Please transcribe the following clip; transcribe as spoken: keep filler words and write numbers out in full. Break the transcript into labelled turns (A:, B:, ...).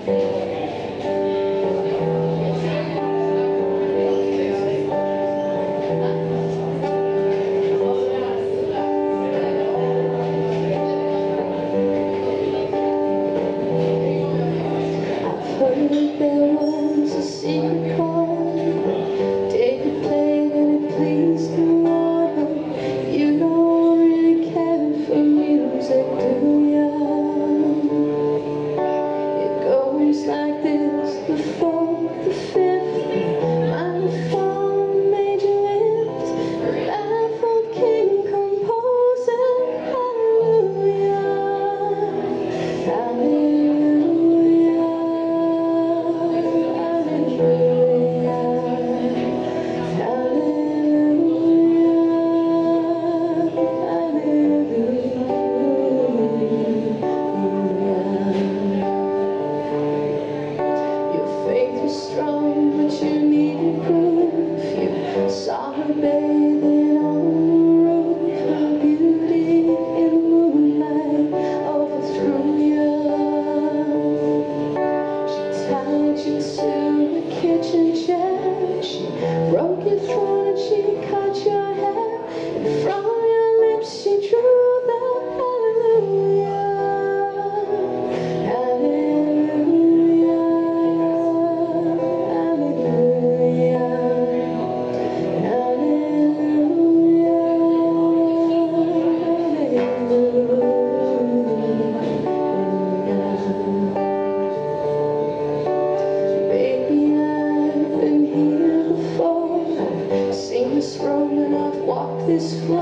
A: There was a secret chord, David played and it pleased the Lord, but you don't really care for music, do ya? It goes like this: the fourth, the fifth, minor fall, major lift, the baffled king composer, hallelujah, hallelujah. Strong, but you needed proof. You saw her bathing on the roof. Her beauty in the moonlight overthrew you. She tied you to the kitchen chair. She broke your throat and she cut your hair. And from your lips she drew the hallelujah. This road and I've walked this floor.